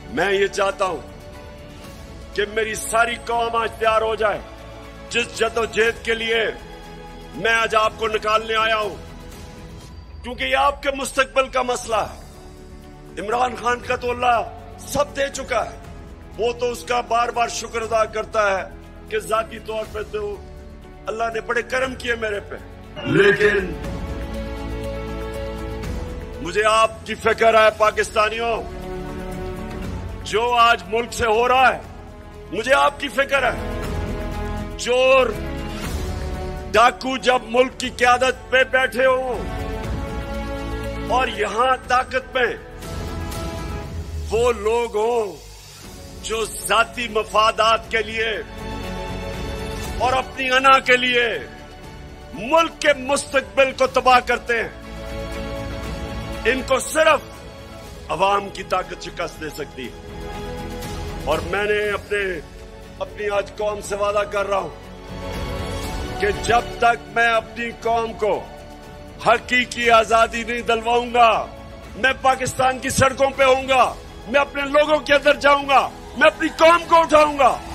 मैं ये चाहता हूं कि मेरी सारी कौम आज तैयार हो जाए। जिस जद्दोजहद के लिए मैं आज आपको निकालने आया हूं, क्योंकि ये आपके मुस्तकबिल का मसला है। इमरान खान का तो अल्लाह सब दे चुका है, वो तो उसका बार बार शुक्र अदा करता है कि जाती तौर पे तो अल्लाह ने बड़े करम किए मेरे पे। लेकिन मुझे आपकी फिक्र है पाकिस्तानियों, जो आज मुल्क से हो रहा है, मुझे आपकी फिक्र है। चोर डाकू जब मुल्क की क़यादत पे बैठे हो और यहां ताकत में वो लोग हो जो जाती मफादात के लिए और अपनी अना के लिए मुल्क के मुस्तकबिल को तबाह करते हैं, इनको सिर्फ अवाम की ताकत शिकस्त दे सकती है। और मैंने अपनी आज कौम से वादा कर रहा हूं कि जब तक मैं अपनी कौम को हकीकी आजादी नहीं दिलवाऊंगा, मैं पाकिस्तान की सड़कों पे होऊंगा, मैं अपने लोगों के अंदर जाऊंगा, मैं अपनी कौम को उठाऊंगा।